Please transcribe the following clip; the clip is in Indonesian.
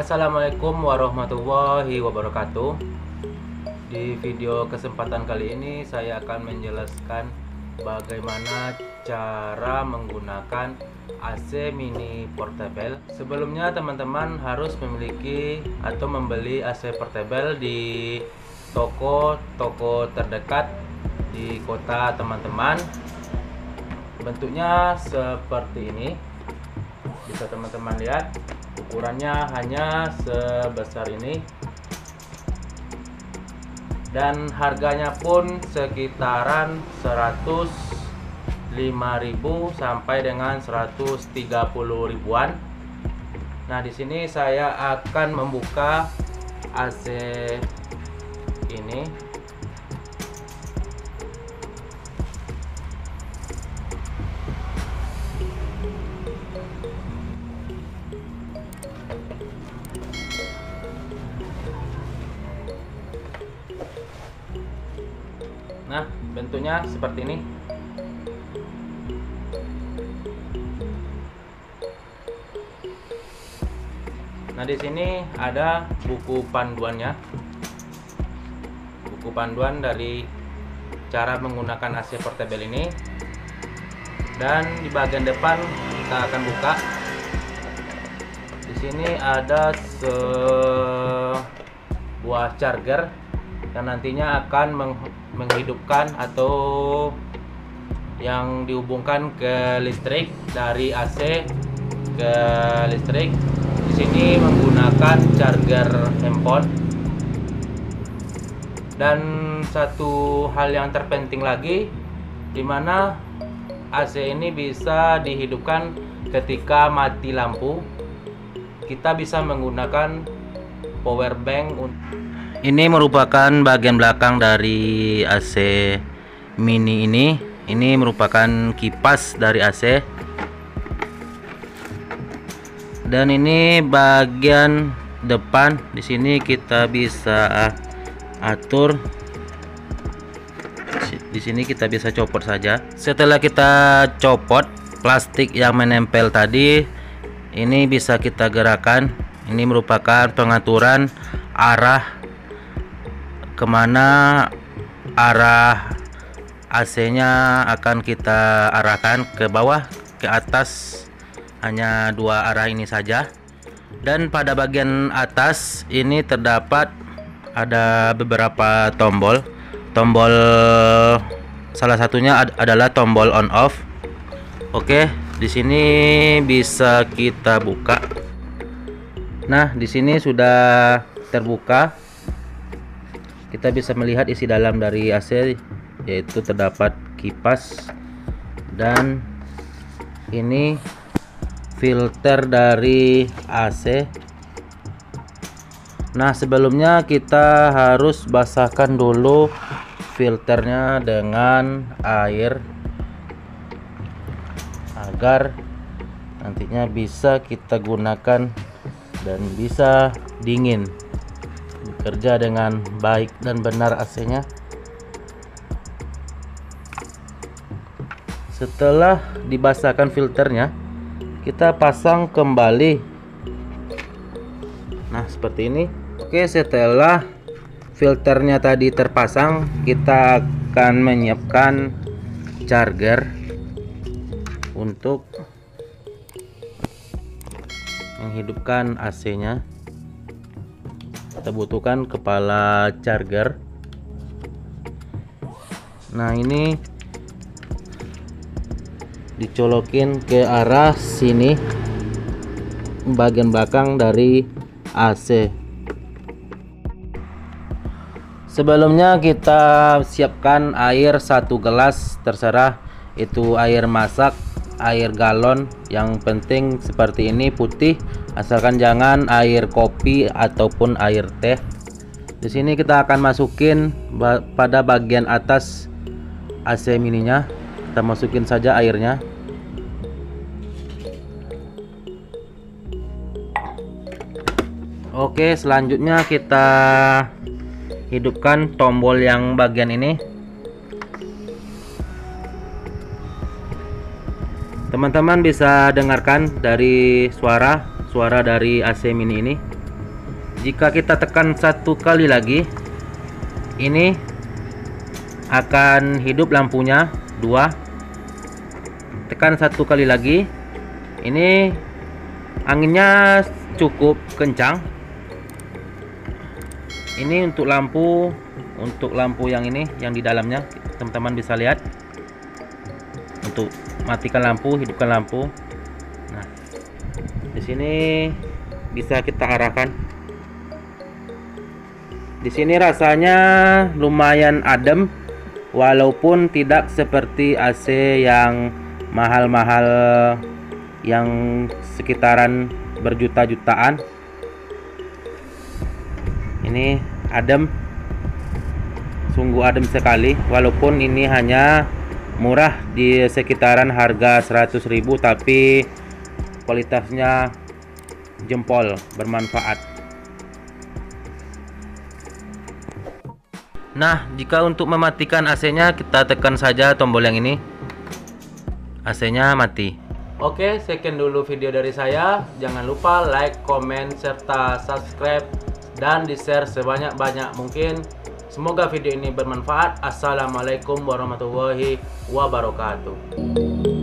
Assalamualaikum warahmatullahi wabarakatuh. Di video kesempatan kali ini saya akan menjelaskan bagaimana cara menggunakan AC mini portable. Sebelumnya teman-teman harus memiliki atau membeli AC portable di toko terdekat di kota teman-teman. Bentuknya seperti ini, bisa teman-teman lihat. Ukurannya hanya sebesar ini dan harganya pun sekitaran 105.000 sampai dengan 130 ribuan. Nah, di sini saya akan membuka AC ini. Nah, bentuknya seperti ini. Nah, di sini ada buku panduannya. Buku panduan dari cara menggunakan AC portable ini. Dan di bagian depan kita akan buka. Di sini ada sebuah charger yang nantinya akan menghidupkan atau yang dihubungkan ke listrik, dari AC ke listrik. Di sini menggunakan charger handphone. Dan satu hal yang terpenting lagi, dimana AC ini bisa dihidupkan ketika mati lampu. Kita bisa menggunakan power bank. Ini merupakan bagian belakang dari AC mini ini. Ini merupakan kipas dari AC. Dan ini bagian depan. Di sini kita bisa atur. Di sini kita bisa copot saja. Setelah kita copot plastik yang menempel tadi, ini bisa kita gerakkan. Ini merupakan pengaturan arah, kemana arah AC-nya akan kita arahkan, ke bawah, ke atas. Hanya dua arah ini saja. Dan pada bagian atas ini terdapat ada beberapa tombol. Salah satunya adalah tombol on off. Oke, di sini bisa kita buka. Nah, di sini sudah terbuka. Kita bisa melihat isi dalam dari AC, yaitu terdapat kipas dan ini filter dari AC. Nah, sebelumnya kita harus basahkan dulu filternya dengan air agar nantinya bisa kita gunakan dan bisa dingin, bekerja dengan baik dan benar AC-nya. Setelah dibasahkan filternya, kita pasang kembali. Nah, seperti ini. Oke, setelah filternya tadi terpasang, kita akan menyiapkan charger untuk menghidupkan AC-nya. Kita butuhkan kepala charger. Nah, ini dicolokin ke arah sini, bagian belakang dari AC. Sebelumnya kita siapkan air 1 gelas, terserah itu air masak, air galon, yang penting seperti ini putih, asalkan jangan air kopi ataupun air teh. Di sini kita akan masukin pada bagian atas AC mininya. Kita masukin saja airnya. Oke, selanjutnya kita hidupkan tombol yang bagian ini. Teman-teman bisa dengarkan dari suara dari AC mini ini. jika kita tekan satu kali lagi, ini akan hidup lampunya. 2, tekan satu kali lagi, ini anginnya cukup kencang. Ini untuk lampu yang ini, yang di dalamnya, teman-teman bisa lihat. Untuk matikan lampu, hidupkan lampu. Nah, di sini bisa kita arahkan. Di sini rasanya lumayan adem, walaupun tidak seperti AC yang mahal-mahal, yang sekitaran berjuta-jutaan. Ini adem, sungguh adem sekali, walaupun ini hanya murah di sekitaran harga 100.000, tapi kualitasnya jempol, bermanfaat. Nah, jika untuk mematikan AC-nya, kita tekan saja tombol yang ini, AC-nya mati. Oke, sekian dulu video dari saya. Jangan lupa like, comment, serta subscribe, dan di-share sebanyak-banyak mungkin. Semoga video ini bermanfaat. Assalamualaikum warahmatullahi wabarakatuh.